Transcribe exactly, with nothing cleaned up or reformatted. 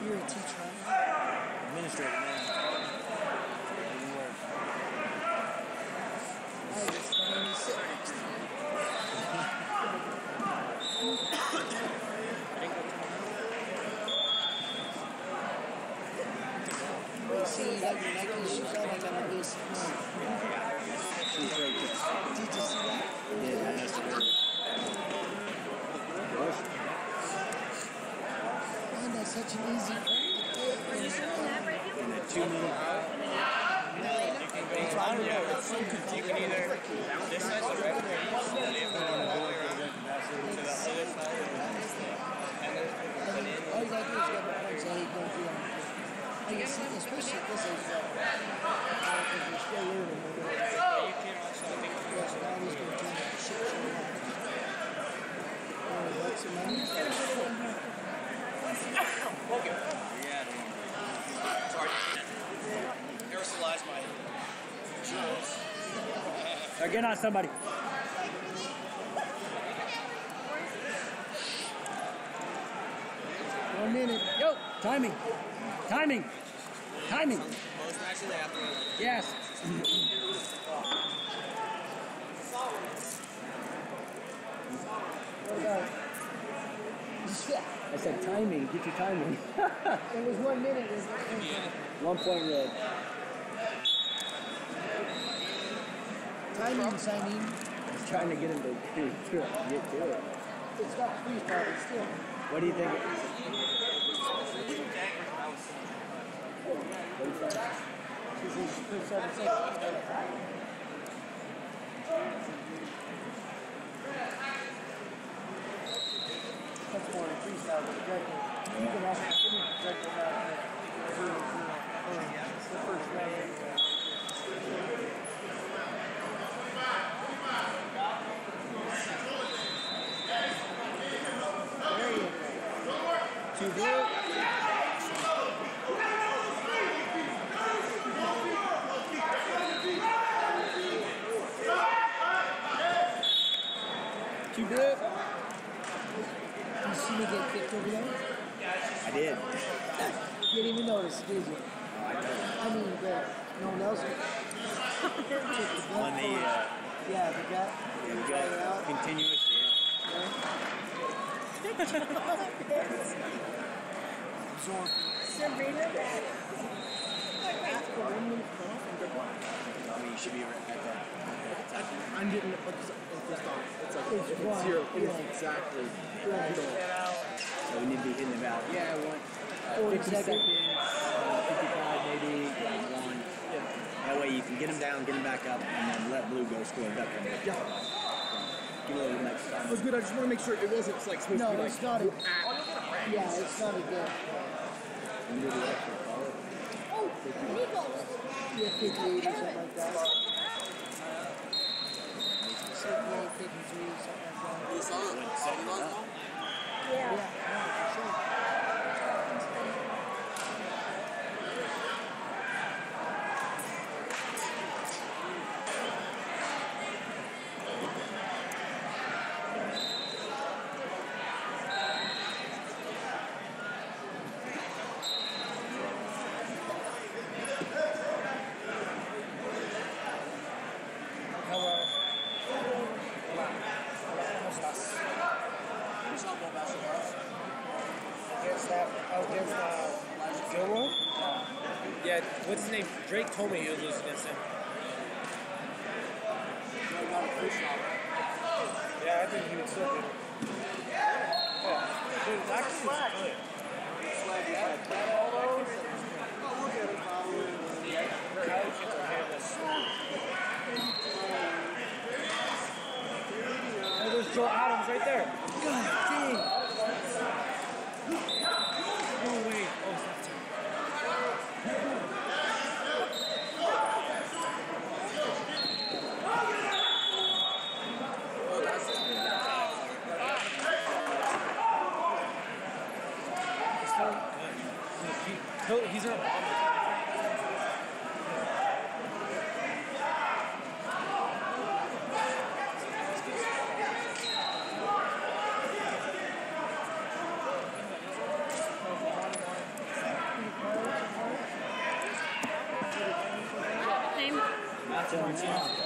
You're a teacher, right? Administrator now. Doesn't work. I was trying to sit next to you. You see, you got your Nike shoes on, I got my basic one. She's very good. Did you see that? Yeah, that's good. Man, that's such an easy Are you still in that right now? In a two minute out. It's I don't know. It's you can either this side's the red or you just let it put it on the board to the other side. And then put it in. all you gotta do is get my points. I hate going through them. I can see, especially at this age, because we're still learning. You can also think Yes, now he's going to turn that shit show on. Oh, what's the money? Okay. Yeah, sorry. Aerosolize my jewels. Or get on somebody. One minute. Yo, timing. Timing. Timing. Most actually they have to. Yes. What about? I said timing. Get your timing. It was one minute. It was one point. One point red. Timing, signing. I was trying to get him to to- to get to it. It's not free but it's still. What do you think? What is that? She's put seven seconds. That's more than freestyle projector. You can also finish projector out there. It's the first round. There you go. Too good. Too good. You see me get kicked over there? I did. You didn't even notice, did you? I mean, but no one else. On the uh, Yeah, the gut. you It got out. continuous. Absorb. Sabrina Red. I mean, you should be right at that. I'm getting it because it's just on. It's like It's it's one, zero. It is yeah. exactly. Right. So we need to be hitting about, yeah, I want forty fifty seconds. seconds, uh, fifty-five maybe, yeah, one. That way you can get them down, get them back up, and then let blue go score a duck. Yeah. Give a little next time. It was good. I just want to make sure it wasn't like supposed No, to be like. it's not a. at- Yeah, it's not a good. And do the extra color. Oh, Nichols. Yeah, fifty-eight or something like that. fifty-eight, fifty-three, something like that. You saw it? Second last ball? Yeah. Yeah, for sure. Hello. Hola. ¿Cómo estás? Softball, basketball. Against that, oh, against uh, Gilroy? Yeah, what's his name? Drake told me he would lose against him. Yeah, I think he would still beat him. Oh, dude, that kid was good. Her other kids are handless. Oh, there's Joel Adams right there. God dang. No way. Oh, it's not time. He's still good. He- he'll- He's in a bomb. Chilling.